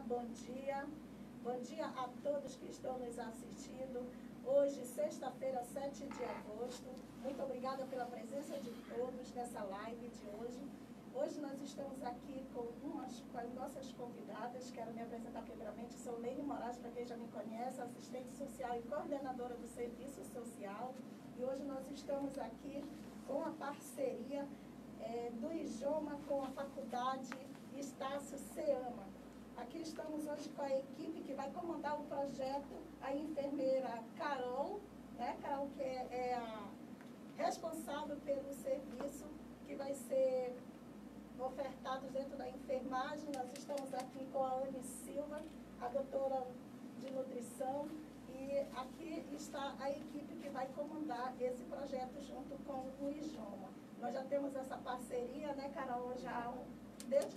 bom dia. Bom dia a todos que estão nos assistindo. Hoje, sexta-feira, 7 de agosto. Muito obrigada pela presença de todos nessa live de hoje. Hoje nós estamos aqui com as nossas convidadas. Quero me apresentar primeiramente. Sou Leine Moraes, para quem já me conhece, assistente social e coordenadora do Serviço Social. E hoje nós estamos aqui com a parceria do IJOMA com a Faculdade Estácio Seama. Aqui estamos hoje com a equipe que vai comandar o projeto, a enfermeira Carol, né? Carol, que é a responsável pelo serviço que vai ser ofertado dentro da enfermagem. Nós estamos aqui com a Anne Silva, a doutora de nutrição, e aqui está a equipe que vai comandar esse projeto junto com o IJOMA. Nós já temos essa parceria, né, Carol, já desde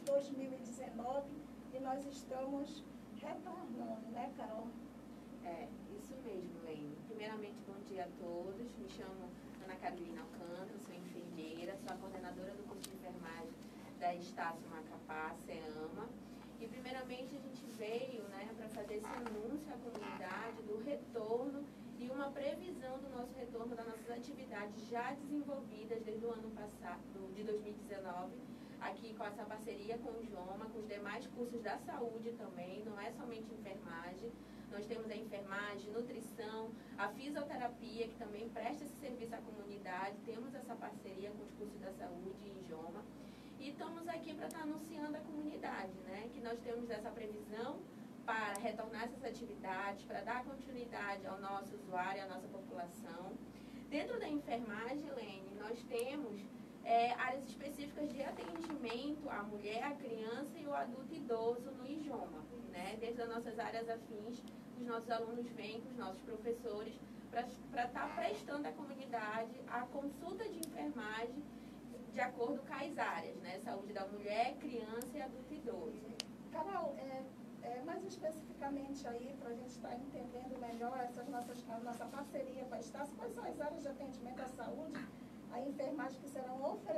2019, e nós estamos retornando, né, Carol? É, isso mesmo, Leine. Primeiramente, bom dia a todos. Me chamo Ana Carolina Alcântara, sou enfermeira, sou a coordenadora do curso de enfermagem da Estácio Macapá, SEAMA. E primeiramente a gente veio, né, para fazer esse anúncio à comunidade do retorno e uma previsão do nosso retorno das nossas atividades já desenvolvidas desde o ano passado, de 2019, aqui com essa parceria com o IJOMA, com os demais cursos da saúde também, não é somente enfermagem. Nós temos a enfermagem, nutrição, a fisioterapia, que também presta esse serviço à comunidade. Temos essa parceria com os cursos da saúde e IJOMA. E estamos aqui para estar anunciando à comunidade, né, que nós temos essa previsão para retornar essas atividades, para dar continuidade ao nosso usuário, à nossa população. Dentro da enfermagem, Lene, nós temos áreas específicas de atendimento à mulher, à criança e ao adulto idoso no IJOMA, né? Dentro das nossas áreas afins, os nossos alunos vêm com os nossos professores para estar prestando à comunidade a consulta de enfermagem de acordo com as áreas, né? Saúde da mulher, criança e adulto idoso. Carol, mais especificamente aí, para a gente estar entendendo melhor a nossa parceria com a Estácio, quais são as áreas de atendimento à saúde, a enfermagem que serão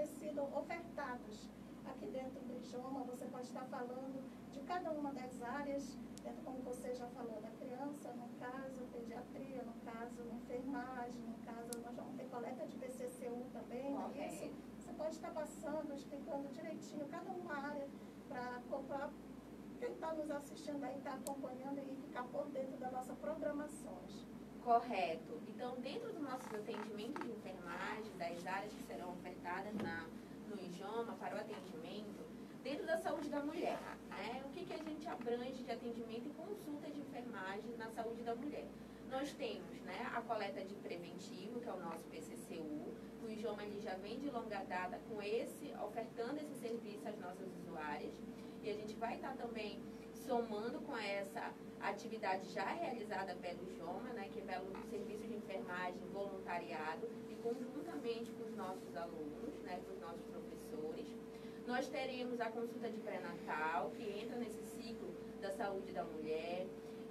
ofertados aqui dentro do IJOMA? Você pode estar falando de cada uma das áreas, dentro, como você já falou, da criança, no caso, pediatria, no caso, enfermagem, no caso, nós vamos ter coleta de PCCU também, Okay. Isso. Você pode estar passando, explicando direitinho cada uma área para quem está nos assistindo aí, está acompanhando e ficar por dentro das nossas programações. Correto. Então, dentro do nosso atendimento de enfermagem, das áreas que serão ofertadas no IJOMA para o atendimento, dentro da saúde da mulher, né? O que a gente abrange de atendimento e consulta de enfermagem na saúde da mulher? Nós temos, né, a coleta de preventivo, que é o nosso PCCU. O IJOMA ele já vem de longa data ofertando esse serviço às nossas usuárias. E a gente vai estar também somando com essa atividade já realizada pelo IJOMA, né, que é pelo Serviço de Enfermagem Voluntariado, e conjuntamente com os nossos alunos, né, com os nossos professores. Nós teremos a consulta de pré-natal, que entra nesse ciclo da saúde da mulher.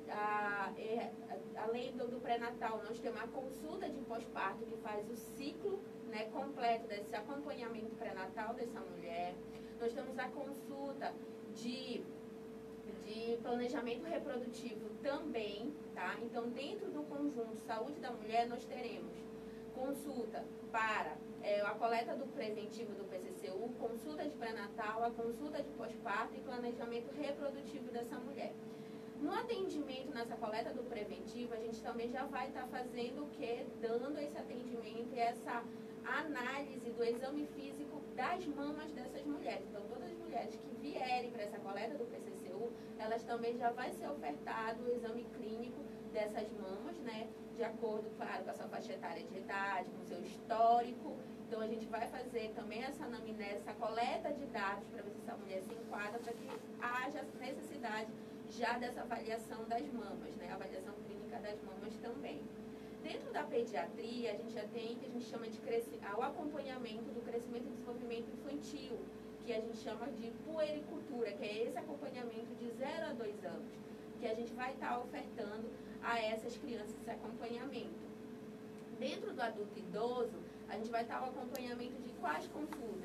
Além do pré-natal, nós temos a consulta de pós-parto, que faz o ciclo, né, completo desse acompanhamento pré-natal dessa mulher. Nós temos a consulta de planejamento reprodutivo também, tá? Então, dentro do conjunto saúde da mulher, nós teremos consulta para a coleta do preventivo do PCCU, consulta de pré-natal, a consulta de pós-parto e planejamento reprodutivo dessa mulher. No atendimento, nessa coleta do preventivo, a gente também já vai estar fazendo o quê? Dando esse atendimento e essa análise do exame físico das mamas dessas mulheres. Então, todas as mulheres que vierem para essa coleta do PCCU, elas também já vai ser ofertado o exame clínico dessas mamas, né? De acordo, claro, com a sua faixa etária de idade, com o seu histórico. Então, a gente vai fazer também essa anamnese, essa coleta de dados para ver se essa mulher se enquadra, para que haja necessidade já dessa avaliação das mamas, né? A avaliação clínica das mamas também. Dentro da pediatria, a gente já tem o que a gente chama de o acompanhamento do crescimento e desenvolvimento infantil, que a gente chama de puericultura, que é esse acompanhamento de 0 a 2 anos, que a gente vai estar ofertando a essas crianças esse acompanhamento. Dentro do adulto idoso, a gente vai estar o acompanhamento de quais consultas?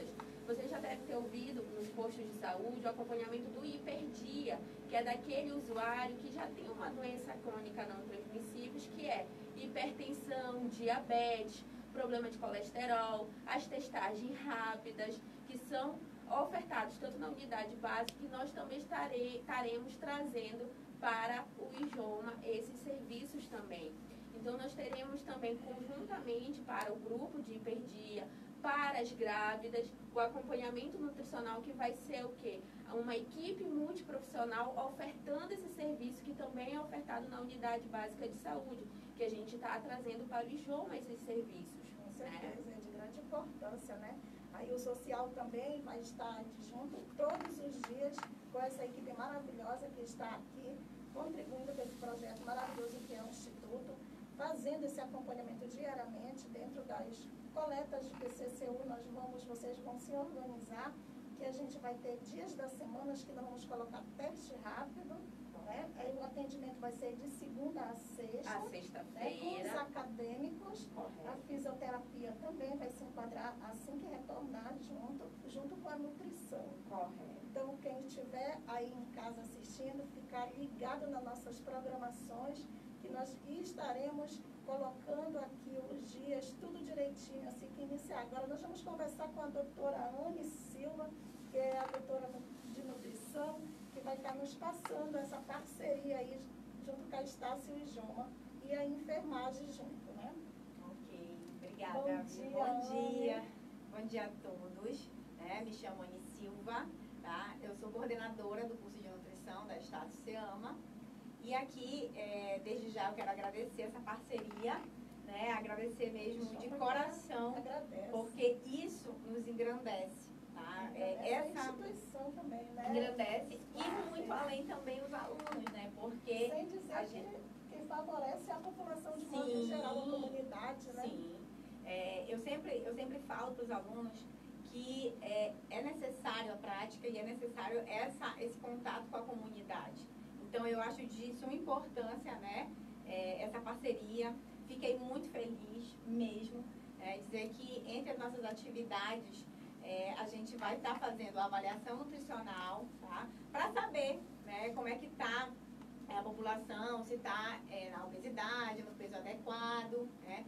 Você já deve ter ouvido nos postos de saúde o acompanhamento do hiperdia, que é daquele usuário que já tem uma doença crônica não transmissível, que é hipertensão, diabetes, problema de colesterol, as testagens rápidas, que são ofertados tanto na unidade básica, que nós também estaremos trazendo para o IJOMA esses serviços também. Então, nós teremos também conjuntamente para o grupo de hiperdia, para as grávidas, o acompanhamento nutricional, que vai ser o quê? Uma equipe multiprofissional ofertando esse serviço, que também é ofertado na unidade básica de saúde, que a gente está trazendo para o IJOMA esses serviços. Com certeza, é de grande importância, né? Aí o social também vai estar junto todos os dias com essa equipe maravilhosa que está aqui, contribuindo com esse projeto maravilhoso que é o Instituto, fazendo esse acompanhamento diariamente dentro das coletas de PCCU. Vocês vão se organizar, que a gente vai ter dias das semanas que nós vamos colocar teste rápido, né? Aí o atendimento vai ser de segunda a sexta. Sexta-feira. Com os acadêmicos. Correto. A fisioterapia também vai se enquadrar assim que retornar junto com a nutrição. Correto. Então, quem estiver aí em casa assistindo, ficar ligado nas nossas programações, que nós estaremos colocando aqui os dias, tudo direitinho, assim que iniciar. Agora, nós vamos conversar com a doutora Anne Silva, que é a doutora de nutrição, que vai estar nos passando essa parceria aí, junto com a Estácio e Joma, e a enfermagem junto, né? Ok, obrigada. Bom dia, Bom dia. Anne. Bom dia a todos. Me chamo Anne Silva, tá? Eu sou coordenadora do curso de nutrição da Estácio Seama. E aqui, desde já, eu quero agradecer essa parceria, né? Agradecer mesmo de coração, Agradece. porque isso nos engrandece, tá? Essa instituição também, né? Engrandece e muito além também os alunos, né? Porque sem dizer a gente... que favorece a população de modo em geral, a comunidade, né? Sim. Eu sempre falo para os alunos que é necessário a prática e é necessário esse contato com a comunidade. Então, eu acho de suma importância, né, essa parceria. Fiquei muito feliz mesmo, dizer que entre as nossas atividades, a gente vai estar fazendo a avaliação nutricional, tá? Para saber, né, como é que está a população, se está na obesidade, no peso adequado, né?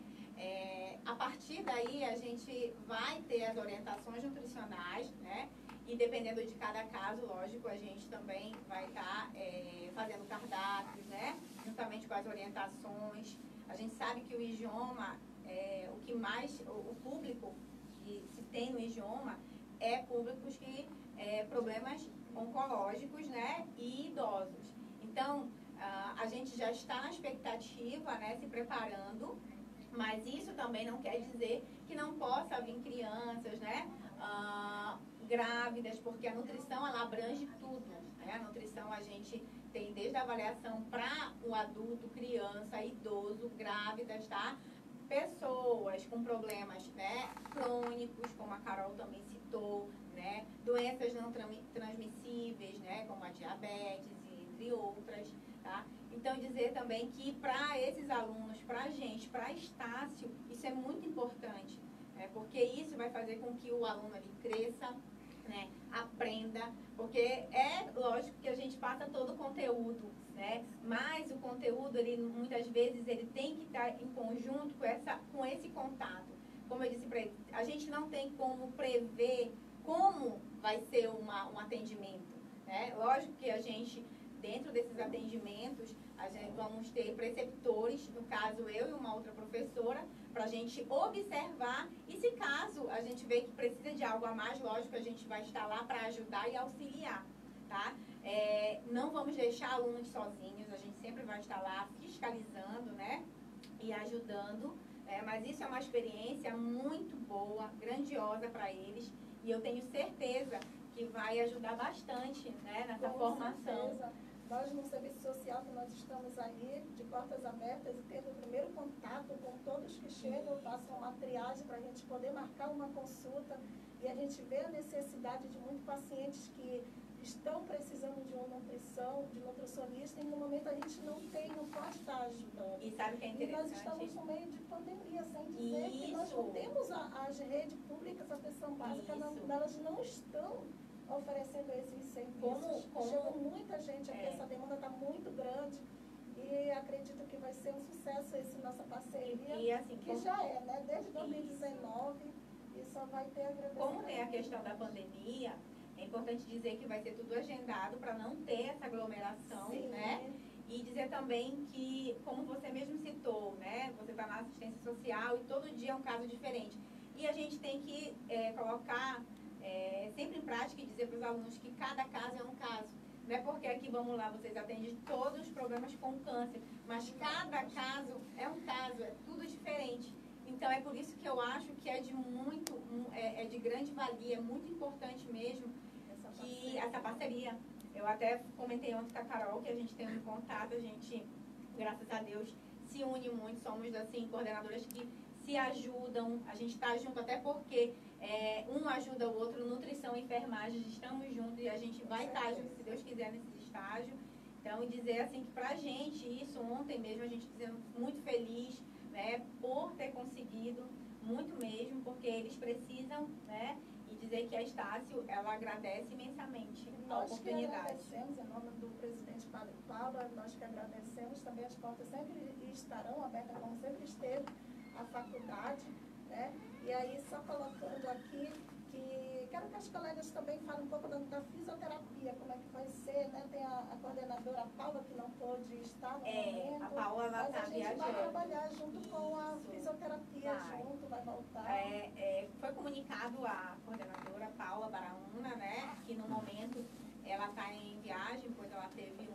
A partir daí, a gente vai ter as orientações nutricionais, né? E dependendo de cada caso, lógico, a gente também vai estar fazendo cardápios, né? Juntamente com as orientações. A gente sabe que o IJOMA, o que mais, o público que se tem no IJOMA é públicos que problemas oncológicos, né? E idosos. Então, a gente já está na expectativa, né? Se preparando, mas isso também não quer dizer que não possa vir crianças, né? Grávidas, porque a nutrição ela abrange tudo, né? A nutrição a gente tem desde a avaliação para o adulto, criança, idoso, grávidas, tá? Pessoas com problemas, né, crônicos, como a Carol também citou, né? Doenças não transmissíveis, né, como a diabetes, entre outras, tá? Então, dizer também que para esses alunos, para a gente, para a Estácio, isso é muito importante, né? Porque isso vai fazer com que o aluno ali cresça, né, aprenda, porque é lógico que a gente passa todo o conteúdo, né, mas o conteúdo, ele, muitas vezes, ele tem que estar em conjunto com esse contato. Como eu disse para ele, a gente não tem como prever como vai ser um atendimento, né? Lógico que a gente, dentro desses atendimentos, a gente vamos ter preceptores, no caso eu e uma outra professora, para a gente observar, e se caso a gente vê que precisa de algo a mais, lógico, a gente vai estar lá para ajudar e auxiliar, tá? Não vamos deixar alunos sozinhos, a gente sempre vai estar lá fiscalizando, né, e ajudando, mas isso é uma experiência muito boa, grandiosa para eles, e eu tenho certeza que vai ajudar bastante, né, nessa formação. Certeza. Nós, no Serviço Social, que nós estamos ali, de portas abertas, e tendo o primeiro contato com todos que chegam, passam uma triagem para a gente poder marcar uma consulta, e a gente vê a necessidade de muitos pacientes que estão precisando de uma nutrição, de nutricionista, e no momento a gente não tem, não pode estar ajudando. E sabe o que é E nós interessante? estamos no meio de pandemia, sem dizer que nós não temos as redes públicas, a atenção básica, elas não estão oferecendo esses serviços. Chegou muita gente aqui, essa demanda está muito grande. E acredito que vai ser um sucesso essa nossa parceria, e assim, que já é, né? Desde 2019, e só vai ter agradecimento. Como tem a questão da pandemia, é importante dizer que vai ser tudo agendado para não ter essa aglomeração, Sim. né? E dizer também que, como você mesmo citou, né? Você está na assistência social e todo dia é um caso diferente. E a gente tem que colocar sempre em prática e dizer para os alunos que cada caso é um caso. Não é porque aqui, vamos lá, vocês atendem todos os problemas com câncer, mas cada caso é um caso, é tudo diferente. Então, é por isso que eu acho que é de grande valia, é muito importante mesmo que essa parceria. Eu até comentei ontem com a Carol que a gente tem um contato, a gente, graças a Deus, se une muito, somos, assim, coordenadoras que se ajudam, a gente está junto até porque um ajuda o outro, nutrição e enfermagem, estamos juntos e a gente vai estar junto, se Deus quiser, nesses estágios. Então, dizer assim que pra gente, isso ontem mesmo, a gente dizendo muito feliz, né, por ter conseguido, muito mesmo, porque eles precisam, né, e dizer que a Estácio, ela agradece imensamente a oportunidade. Nós que agradecemos, em nome do presidente Padre Paulo, nós que agradecemos, também as portas sempre estarão abertas, como sempre esteve a faculdade, né? E aí, só colocando aqui, que quero que as colegas também falem um pouco da fisioterapia, como é que vai ser, né? Tem a coordenadora Paula, que não pôde estar no momento. A Paula, ela mas tá a gente vai viajando. trabalhar junto com a fisioterapia, vai voltar. Foi comunicado a coordenadora Paula Baraúna, né? Que no momento ela está em viagem, pois ela teve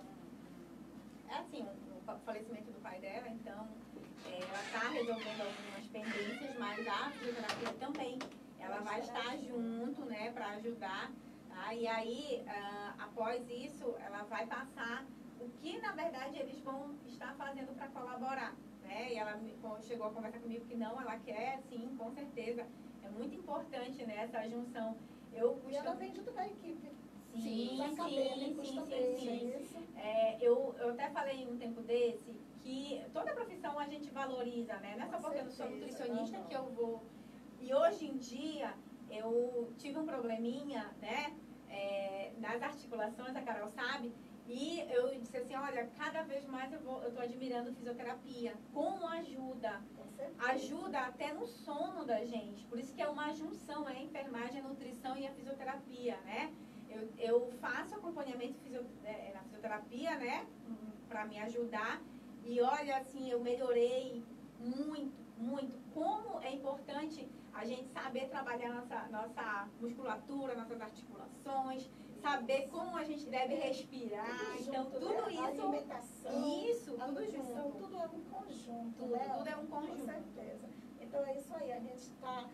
um falecimento do pai dela, então ela está resolvendo algumas pendências, mas a fisioterapia também, ela vai estar junto, né, para ajudar, tá? E aí, após isso, ela vai passar o que, na verdade, eles vão estar fazendo para colaborar, né? E ela chegou a conversar comigo que não, ela quer, sim, com certeza. É muito importante, né, essa junção. E ela vem junto com a equipe. Sim. Eu Eu até falei um tempo desse que toda profissão a gente valoriza, né? Não é só porque eu não sou nutricionista que eu vou. E hoje em dia eu tive um probleminha, né? Nas articulações, a Carol sabe, e eu disse assim, olha, cada vez mais eu tô admirando fisioterapia. Como ajuda? Ajuda até no sono da gente. Por isso que é uma junção, a enfermagem, a nutrição e a fisioterapia, né? Eu faço acompanhamento na fisioterapia, né? Para me ajudar. E olha, assim, eu melhorei muito, muito. Como é importante a gente saber trabalhar nossa musculatura, nossas articulações, saber como a gente deve respirar. Então, tudo isso. A alimentação, isso, a tudo nutrição, junto. tudo é um conjunto. Tudo, né? tudo é um conjunto. Com certeza. Então, é isso aí. A gente está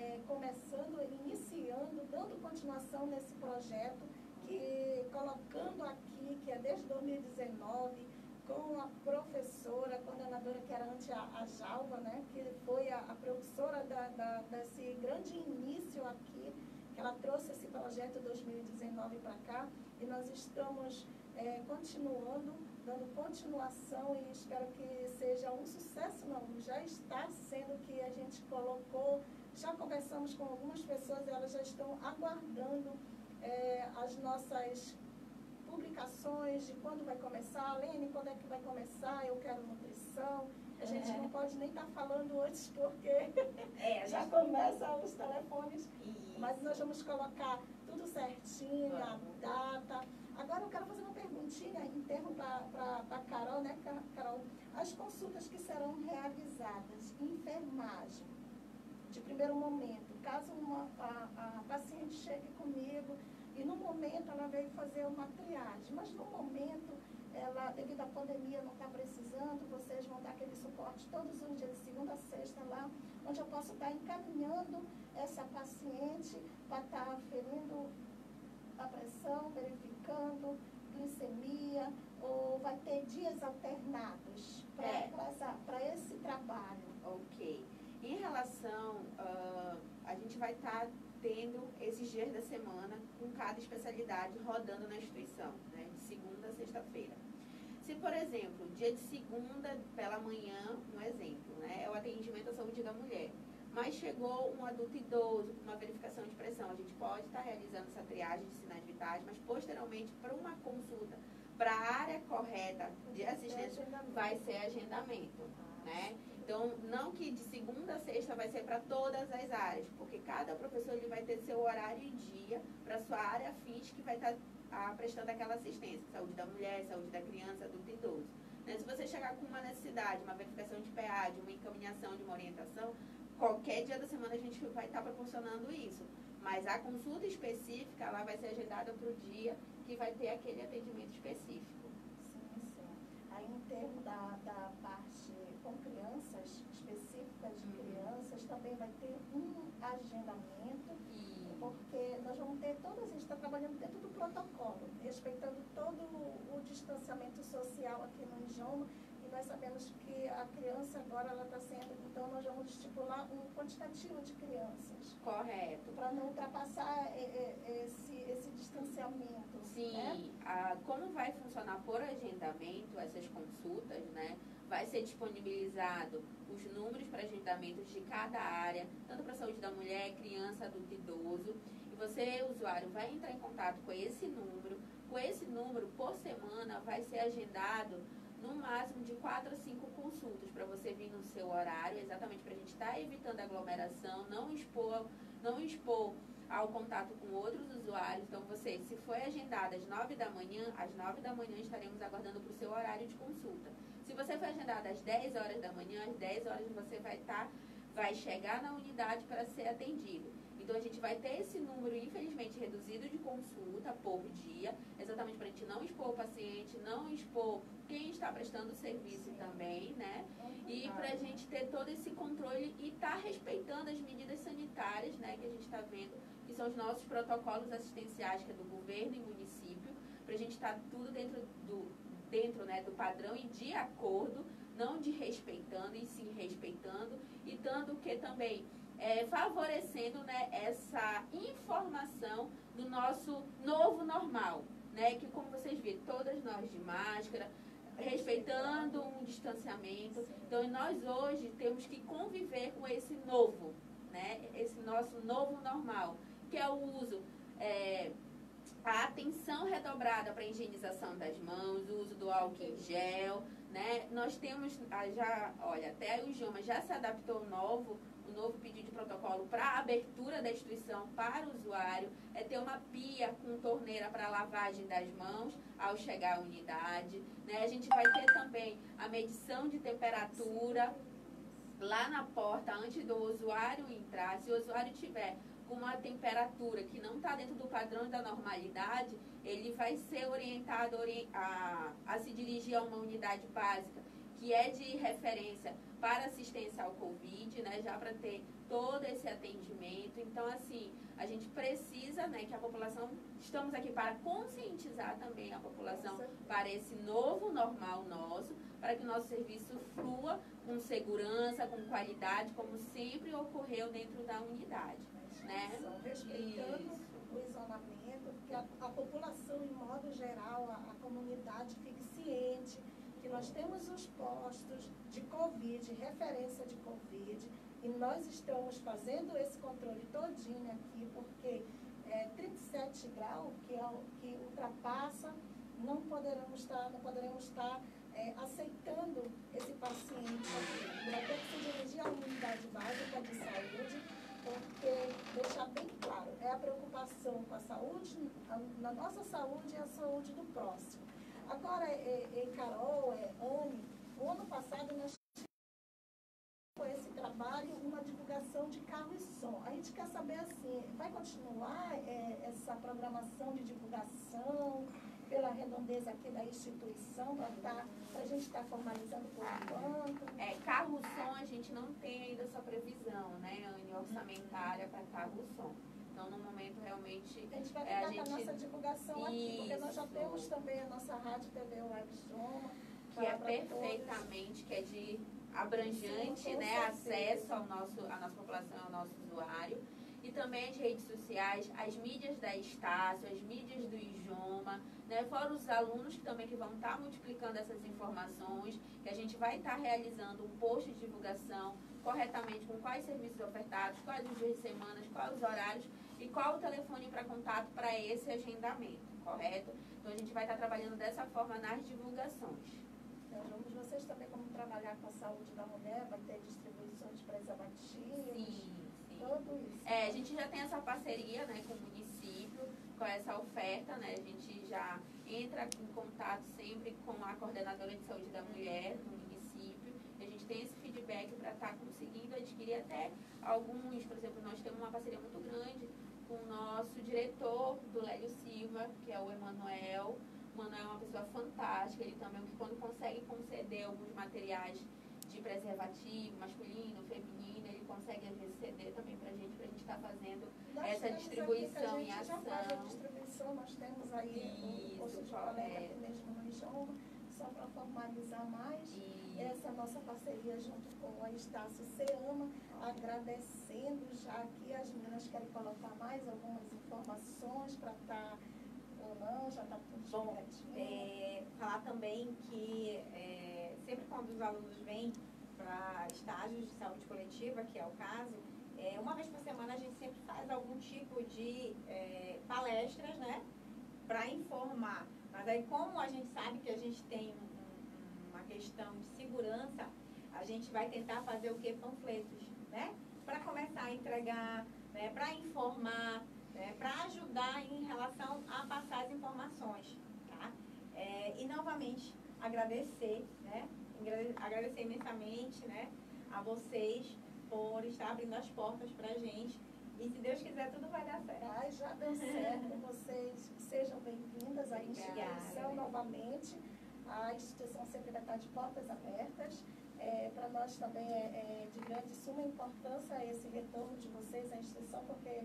iniciando, dando continuação nesse projeto, colocando aqui, que é desde 2019, com a professora, a coordenadora que era antes a Jalva, né, que foi a precursora desse grande início aqui, que ela trouxe esse projeto 2019 para cá, e nós estamos continuando, dando continuação, e espero que seja um sucesso, não, já está sendo, que a gente colocou, já conversamos com algumas pessoas, e elas já estão aguardando as nossas publicações de quando vai começar. Lene, quando é que vai começar? Eu quero nutrição. A gente não pode nem estar falando antes, porque já começam os telefones. Isso. Mas nós vamos colocar tudo certinho, a data. Agora eu quero fazer uma perguntinha interna para a Carol, né, Carol? As consultas que serão realizadas em enfermagem, de primeiro momento, caso a paciente chegue comigo e no momento ela veio fazer uma triagem, mas no momento ela, devido à pandemia, não está precisando, vocês vão dar aquele suporte todos os dias, de segunda a sexta lá, onde eu posso estar encaminhando essa paciente para estar aferindo a pressão, verificando glicemia, ou vai ter dias alternados para esse trabalho. Ok. Em relação, a gente vai estar tendo esses dias da semana com cada especialidade rodando na instituição, né, de segunda a sexta-feira. Se, por exemplo, dia de segunda pela manhã, um exemplo, né, é o atendimento à saúde da mulher, mas chegou um adulto idoso com uma verificação de pressão, a gente pode estar realizando essa triagem de sinais vitais, mas posteriormente para uma consulta para a área correta de assistência vai ser agendamento, né? Então, não que de segunda a sexta vai ser para todas as áreas, porque cada professor ele vai ter seu horário e dia para a sua área FIS que vai estar prestando aquela assistência, saúde da mulher, saúde da criança, adulto e idoso. Né? Se você chegar com uma necessidade, uma verificação de PA, de uma encaminhação, de uma orientação, qualquer dia da semana a gente vai estar proporcionando isso. Mas a consulta específica, ela vai ser agendada para o dia que vai ter aquele atendimento específico. Sim, sim. Aí, em termos da parte com crianças, específicas de crianças, também vai ter um agendamento, porque nós vamos ter todas, a gente está trabalhando dentro do protocolo, respeitando todo o distanciamento social aqui no IJOMA, e nós sabemos que a criança agora ela está sendo, então nós vamos estipular um quantitativo de crianças. Correto. Para não ultrapassar esse distanciamento. Sim, né? Como vai funcionar por agendamento essas consultas, né? Vai ser disponibilizado os números para agendamentos de cada área, tanto para a saúde da mulher, criança, adulto e idoso. E você, usuário, vai entrar em contato com esse número. Com esse número, por semana, vai ser agendado no máximo de 4 a 5 consultas para você vir no seu horário, exatamente para a gente estar evitando aglomeração, não expor ao contato com outros usuários. Então, você, se foi agendado às 9 da manhã, às 9 da manhã estaremos aguardando para o seu horário de consulta. Se você foi agendado às 10 horas da manhã, às 10 horas você vai chegar na unidade para ser atendido. Então, a gente vai ter esse número, infelizmente, reduzido de consulta por dia, exatamente para a gente não expor o paciente, não expor quem está prestando o serviço também, né? E para a gente ter todo esse controle e estar respeitando as medidas sanitárias, né, que a gente está vendo, que são os nossos protocolos assistenciais, que é do governo e município, para a gente estar tudo dentro, né, do padrão e de acordo, não de respeitando, e sim respeitando, e dando o que também favorecendo, né, essa informação do nosso novo normal, né, que como vocês viram, todas nós de máscara, respeitando um distanciamento. Então, nós hoje temos que conviver com esse novo, né, esse nosso novo normal, que é o uso, a atenção redobrada para a higienização das mãos, o uso do álcool em gel, né, nós temos até o IJOMA já se adaptou o novo pedido de protocolo para a abertura da instituição para o usuário, é ter uma pia com torneira para lavagem das mãos ao chegar à unidade, né? A gente vai ter também a medição de temperatura lá na porta antes do usuário entrar. Se o usuário tiver com uma temperatura que não está dentro do padrão da normalidade, ele vai ser orientado a se dirigir a uma unidade básica que é de referência para assistência ao Covid, né, já para ter todo esse atendimento. Então, assim, a gente precisa, né, que a população, estamos aqui para conscientizar também a população para esse novo normal nosso, para que o nosso serviço flua com segurança, com qualidade, como sempre ocorreu dentro da unidade, né? Respeitando o isolamento, que a população, em modo geral, a comunidade fique ciente que nós temos os postos de Covid, referência de Covid, e nós estamos fazendo esse controle todinho aqui, porque 37 graus, que ultrapassa, não poderemos estar aceitando esse paciente aqui. Vai ter que se dirigir à unidade básica de saúde, porque deixar bem claro, é a preocupação com a saúde, na nossa saúde e a saúde do próximo. Agora, Carol, Anne, o ano passado nós tivemos com esse trabalho uma divulgação de carro e som. A gente quer saber assim, vai continuar essa programação de divulgação pela redondeza aqui da instituição, para a gente estar formalizando por enquanto? Carro-som a gente não tem ainda essa previsão, né, Anne, orçamentária para carro-som. Então, no momento, realmente... A gente vai ficar com a nossa divulgação aqui, porque nós já temos também a nossa rádio TV Web Joma, que é perfeitamente, que é de abrangente, né, acesso à nossa população, ao nosso usuário. E e também as redes sociais, as mídias da Estácio, as mídias do Ijoma, né? Fora os alunos que vão estar multiplicando essas informações, que a gente vai estar realizando um post de divulgação corretamente com quais serviços ofertados, quais os dias de semana, quais os horários e qual o telefone para contato para esse agendamento, correto? Então a gente vai estar trabalhando dessa forma nas divulgações. Vocês também, como trabalhar com a saúde da mulher, vai ter distribuições de preservativos, Sim. tudo isso. A gente já tem essa parceria, né, com o município, com essa oferta, né? A gente já entra em contato sempre com a coordenadora de saúde da mulher no município. E a gente tem esse feedback para estar conseguindo adquirir até alguns, por exemplo, nós temos uma parceria muito grande com o nosso diretor do Lélio Silva, que é o Emanuel. O Emanuel é uma pessoa fantástica, ele também, que quando consegue conceder alguns materiais de preservativo masculino, feminino, ele consegue às vezes ceder também pra gente estar fazendo essa distribuição em ação. A gente já faz a distribuição, nós temos aí o curso de coleta aqui mesmo no Ijoma, só para formalizar mais essa nossa parceria junto com a Estácio Seama, agradecendo já aqui. As meninas querem colocar mais algumas informações para estar ou não, já está tudo explicadinho. Falar também que sempre quando os alunos vêm para estágios de saúde coletiva, que é o caso, uma vez por semana a gente sempre faz algum tipo de palestras, né, para informar. Mas aí, como a gente sabe que a gente tem uma questão de segurança, a gente vai tentar fazer o quê? Panfletos, né, para começar a entregar, né, para informar, né, para ajudar em relação a passar as informações, tá? E novamente agradecer, né? Agradecer imensamente, né, a vocês por estar abrindo as portas para a gente. E se Deus quiser, tudo vai dar certo. Ai, já deu certo. Vocês sejam bem-vindas à instituição novamente. A instituição sempre vai estar de portas abertas. Para nós também é de grande suma importância esse retorno de vocês à instituição, porque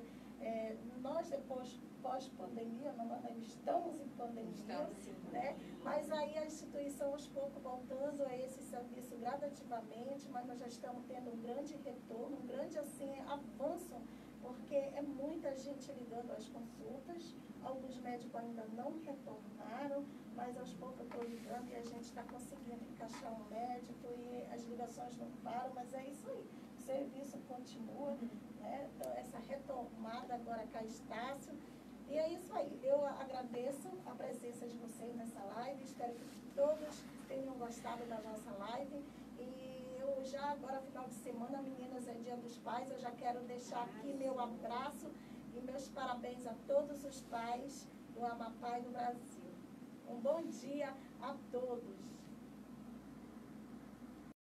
nós depois, pós-pandemia, não estamos em pandemia, né? Mas aí a instituição aos poucos voltando a esse serviço gradativamente, mas nós já estamos tendo um grande retorno, um grande assim, avanço, porque é muita gente ligando às consultas, alguns médicos ainda não retornaram, mas aos poucos eu estou ligando e a gente está conseguindo encaixar um médico e as ligações não param, mas é isso aí, o serviço continua, né? Então, essa retomada agora com a Estácio. E é isso aí, eu agradeço a presença de vocês nessa live, espero que todos tenham gostado da nossa live. E eu já agora, final de semana, meninas, é Dia dos Pais, eu já quero deixar aqui meu abraço e meus parabéns a todos os pais do Amapá e do Brasil. Um bom dia a todos.